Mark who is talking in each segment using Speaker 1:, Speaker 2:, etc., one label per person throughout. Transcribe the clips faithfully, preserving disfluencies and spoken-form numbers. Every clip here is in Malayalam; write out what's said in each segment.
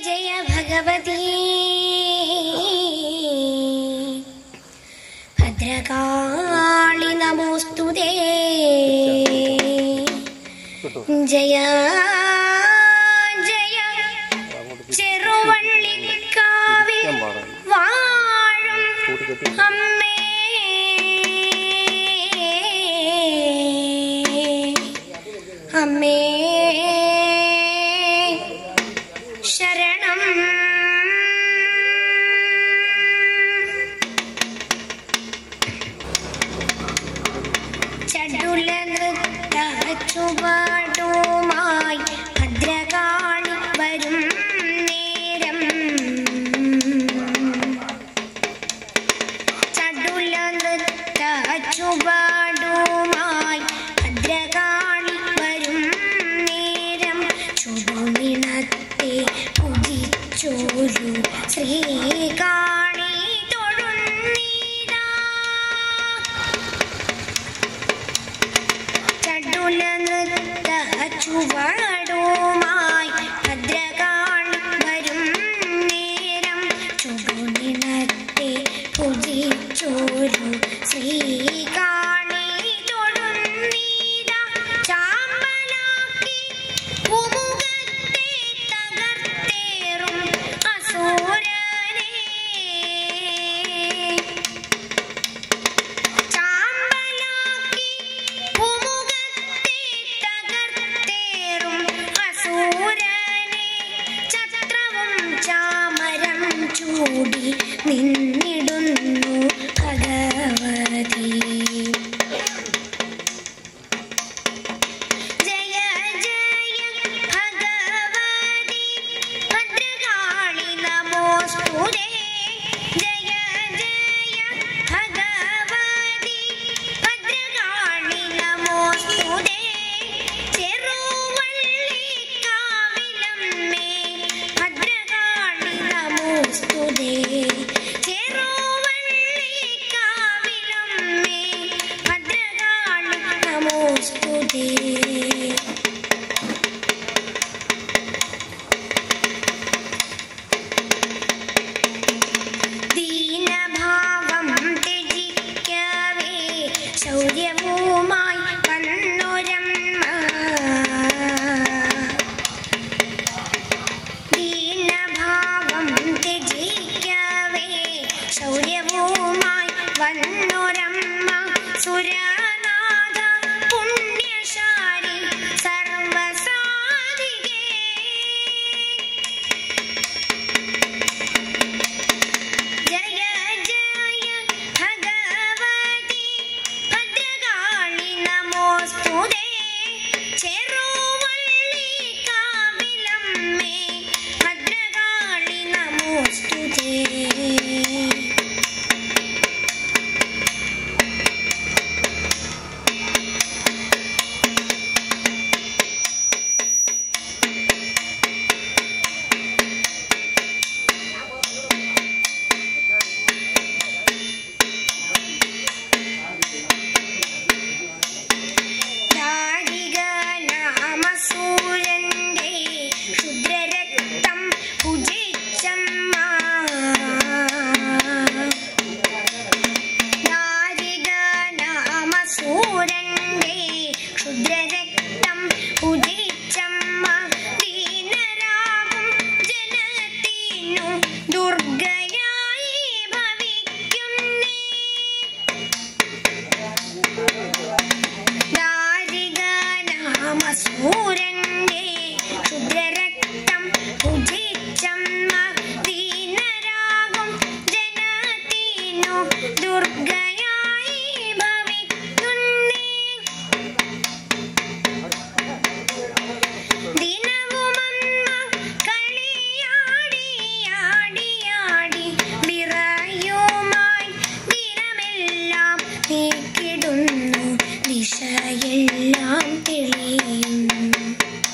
Speaker 1: जय भगवती भद्रकाली नमोस्तुते जय जय ചെറുവള്ളിക്കാവിൽ വാഴും അമ്മേ അമ്മേ ശരണം ചടുല നൃത്ത ചുവടുമായി ഭദ്രകാളി വരും നേരം ചടുല നൃത്ത ചുവടുമായി ഭദ്രകാളി വരും നേരം ചുടുനിണത്തെ പൂജിച്ചോരു ശ്രീകാളി തൊഴുന്നീരാ ചടുല നൃത്ത ചുവടുമായി ഭദ്രകാളി വരും നേരം ചുടുനിണത്തെ പൂജിച്ചോരു ശ്രീകാളി തൊഴുന്നീരാ ചാമ്പലാക്കി ഭൂമുഖത്തെ തകർത്തേറും അസുരനെ ചാമ്പലാക്കി ഭൂമുഖത്തെ തകർത്തേറും അസുരനെ ചത്രവും ചാമരം ചൂടി നിന്നിടുന്നു ഭഗവതി ജയ ജയ ഭഗവതി ഭദ്രകാളി നമോസ്തുതേ ജയ ജയ ഭഗവതി ഭദ്രകാളി നമോസ്തുതേ ചെറുവള്ളിക്കാവിലമ്മേ ഭദ്രകാളി നമോസ്തുതേ ചെറുവള്ളിക്കാവിലമ്മേ ഭദ്രകാളി നമോസ്തുതേ ദീനഭാവം ത്യജിക്കവേ ശൗര്യവുമായി വന്നൊരമ്മ ദീനഭാവം ത്യജിക്കവേ ശൗര്യവുമായി വന്നൊരമ്മ സുരനാഥ പുണ്യശാലി സർവസാധികേ ജയ ജയ ഭഗവതി ഭദ്രകാളി നമോസ്തുതേ ചെറുവള്ളിക്കാവിലമ്മേ ഭദ്രകാളി നമോസ്തുതേ ദാരിക നാമസൂരന്റെ ക്ഷുദ്രരക്തം ഭുജിച്ചമ്മ ദാരിക നാമസൂരന്റെ ക്ഷുദ്രരക്തം ഭുജിച്ചമ്മ ദീനരാകും ജനത്തിനു ദുർഗയായി ഭവിക്കുന്നേ ദാരിക നാമസൂരന്റെ ക്ഷുദ്രരക്തം ഭുജിച്ചമ്മ ദീനരാകും ജനത്തിനു ദുർഗയായി ഭവിക്കുന്നേ ദിനവുമമ്മ കളിയാടിയാടിയാടി വിറയുമായി ദിനമെല്ലാം നീക്കിടുന്നു ദിശയെല്ലാം തെളിയുന്നു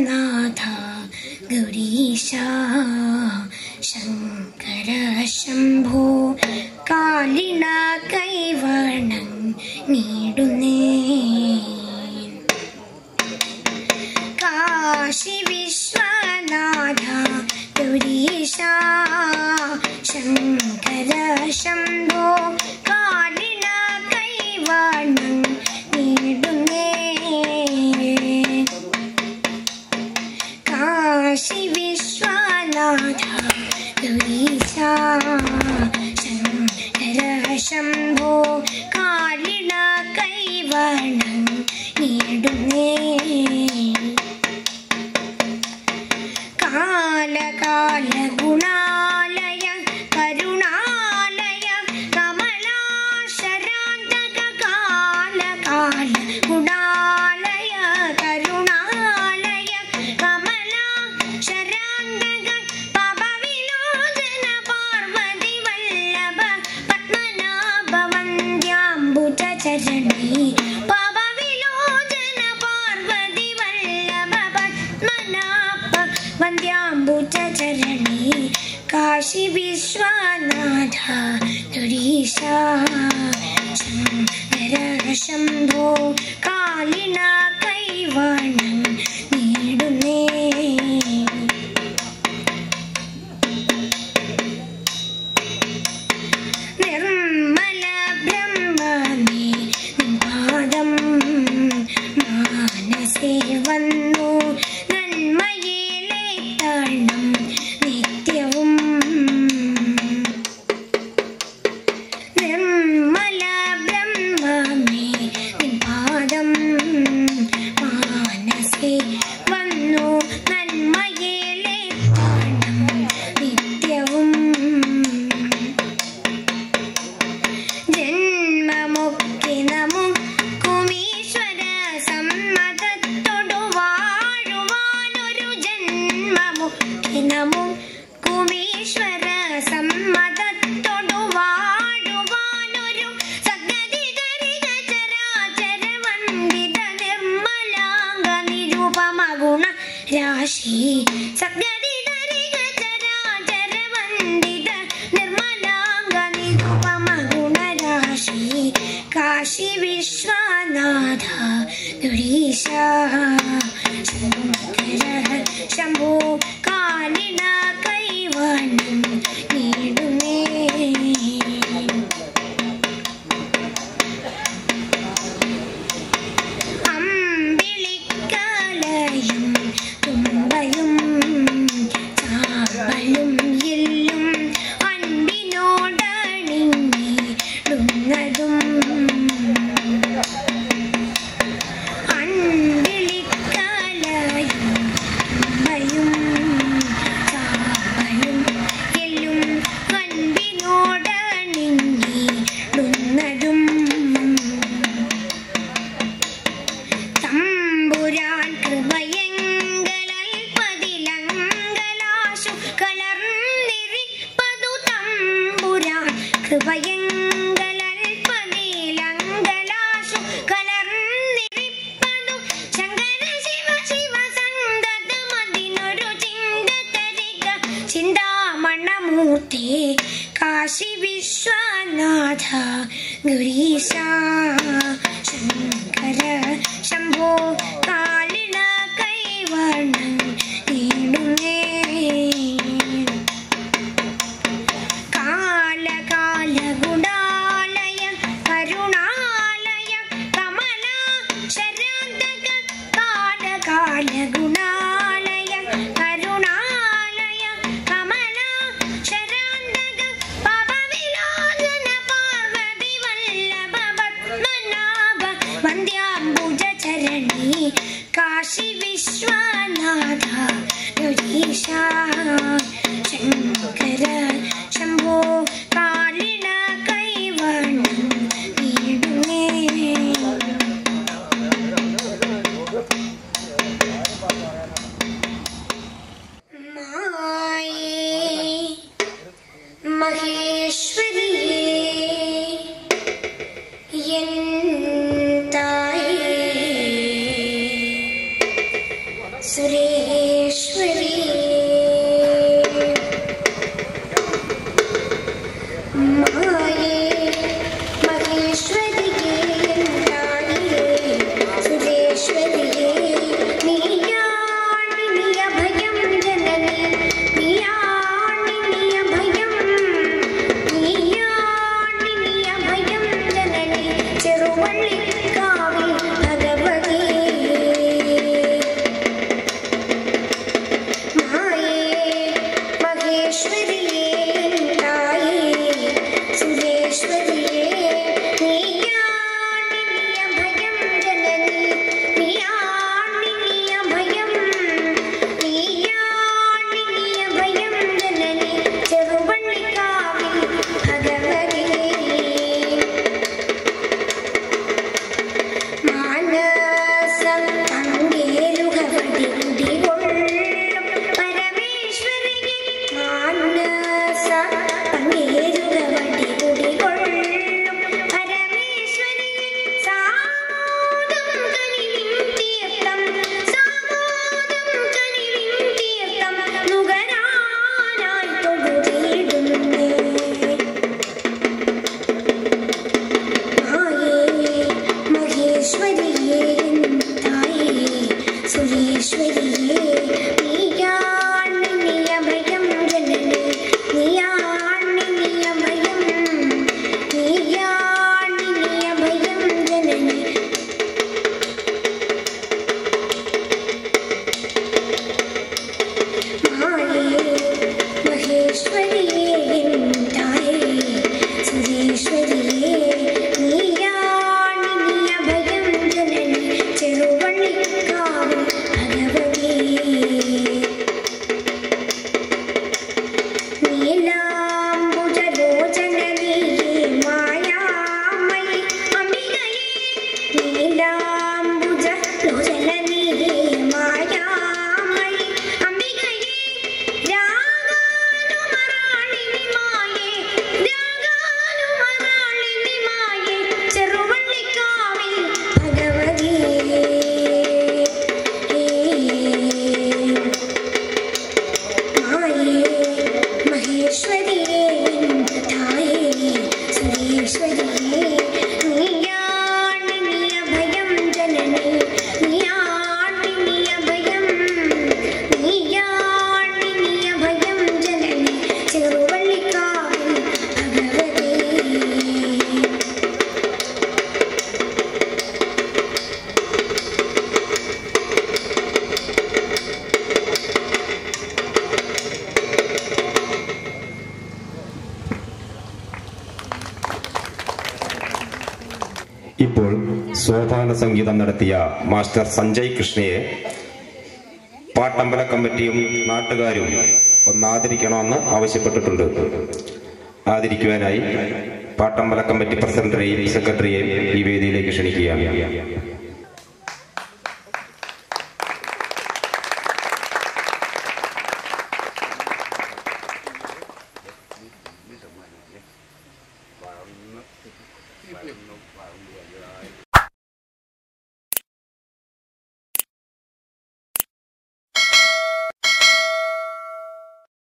Speaker 1: വിശ്വനാഥ ഗൗരീശ ശങ്കര ശംഭോ കാലിണ കൈവണം നീടുന്നേ കാശി വിശ്വനാഥ ഗൗരീശ ശങ്കര ശംഭോ കാലിണ കൈവണം നീടുന്നേ കാശി വിശ്വനാഥ ഗൗരീശ ശങ്കര ശംഭോ കാലിണ കൈവണം നീടുന്നേ കാലകാല ഗുണാലയ കരുണാലയ കമലാശരാന്തക കാലകാല ഗുണാലയ കരുണാലയ കമലാശരാന്തക പവവിലോചന പാർവതി വല്ലഭ പത്മനാഭ വന്ദ്യാംബുജ ചരണി പവവിലോചന പാർവതി വല്ലഭ പത്മനാഭ വന്ദ്യാംബുജ ചരണി കാശി വിശ്വനാഥ ഗൗരീശ ശങ്കര ശംഭോ കാലിണ കൈവണം നീടുന്നേ നിർമ്മല ബ്രഹ്മമേ പാദം മാനസേ വന്നു നന്മയിലെ തണം നിത്യവും നിർമ്മല ബ്രഹ്മമേ പാദം മാനസേ വന്നു നന്മയിലെ തണം നിത്യവും ജന്മമുക്തി നമുക്കുമീശ്വര സമ്മതത്തോടു വാഴുവാനൊരു ജന്മമുക്തി നമുക്കുമീശ്വര സമ്മതത്തോടു വാഴുവാനൊരു സദ്ഗതികരിക ചരാചര വന്ദിത നിർമ്മലാംഗ നിരുപമ ഗുണ രാശി സദ്ഗതികരിക ചരാചര വന്ദിത നിർമ്മലാംഗ നിരുപമ ഗുണ രാശി കാശി വിശ്വനാഥ ഗൗരീശ ശങ്കര ശംഭോ കാലിണ കൈവണം നീടുന്നേ അമ്പിളിക്കലയും തുമ്പയും ചാമ്പലും എല്ലും അൻപിനോടണിഞ്ഞിടുന്നതും അൻപിളിക്കലയും തുമ്പയും ചാമ്പലും എല്ലും അൻപിനോടണിഞ്ഞിടുന്നതും തമ്പുരാൻ കൃപയങ്കലൽപതിലങ്കലാശു കലർന്നിരിപ്പതു തമ്പുരാൻ കൃപയങ്കലൽപതിലങ്കലാശു കലർന്നിരിപ്പതു ശങ്കര ശിവ ശിവ സന്തതമതിനൊരു ചിന്ത തരിക ചിന്താമണമൂർത്തി കാശി വിശ്വനാഥ ഗൗരീശ ശങ്കര ശംഭോ കാലിണ കൈവണം നീടുന്നേ കാലകാല ഗുണാലയ കരുണാലയ കമലാശരാന്തക കാലകാല ഗുണാലയ കരുണാലയ കമലാശരാന്തക പവവിലോചന പാർവതി വല്ലഭ പത്മനാഭ വന്ദ്യാംബുജ ചരണി കാശി വിശ്വനാഥ മഹേശ്വരി മായേ മഹേശ്വരിയേ തായേ സുരേശ്വരിയേ നീയാണി നിയഭയം ജനനി നീയാണി നിയഭയം നീയാണി നിയഭയം ജനനി ചെറുവള്ളിക്കാവിൽ ഭഗവതി മായേ മഹേശ്വരിയേ തായേ സുരേശ്വരിയേ നീയാണി നിയഭയം ജനനി നീയാണി നിയഭയം നീയാണി നിയഭയം ജനനി ചെറുവള്ളിക്കാവിൽ ഭഗവതി മാനസം തങ്കേലുകവടി കുടികൊള്ളും പരമേശ്വരിയെ മാനസ തങ്കേലുകവടി കുടികൊള്ളും പരമേശ്വരിയെ സാമോദം കനിവിൻ തീർത്ഥം സാമോദം കനിവിൻ തീർത്ഥം നുകരാനായി തൊഴുതിടുന്നേ മായേ മഹേശ്വരിയേ തായേ സുരേശ്വരിയേ നീയാണി നിയഭയം ജനനി നീയാണി നിയഭയം നീയാണി നിയഭയം ജനനി മായേ മഹേശ്വരിയേ തായേ സുരേശ്വരിയേ നീയാണി നിയഭയം ജനനി ചെറുവള്ളിക്കാവിൽ ഭഗവതി നീലാംബുജലോചനനീ മായാമയി അംബികയേ നീലാംബുജലോചനനീ മായാമയി അംബികയേ രാഗാനുമറാളിനി മായേ രാഗാനുമറാളിനി മായേ ചെറുവള്ളിക്കാവിൽ ഭഗവതി മായേ മഹേശ്വരിയേ തായേ സുരേശ്വരിയേ നീയാണി നിയഭയം ജനനി നീയാണി നിയഭയം നീയാണി നിയഭയം ജനനി ചെറുവള്ളിക്കാവിൽ ഭഗവതി
Speaker 2: ഇപ്പോൾ സോപാന സംഗീതം നടത്തിയ മാസ്റ്റർ സഞ്ജയ് കൃഷ്ണയെ പാട്ടമ്പല കമ്മിറ്റിയും നാട്ടുകാരും ഒന്ന് ആദരിക്കണമെന്ന് ആവശ്യപ്പെട്ടിട്ടുണ്ട്. ആദരിക്കുവാനായി പാട്ടമ്പല കമ്മിറ്റി പ്രസിഡന്റിനെയും സെക്രട്ടറിയെയും ഈ വേദിയിലേക്ക് ക്ഷണിക്കുകയാണ്.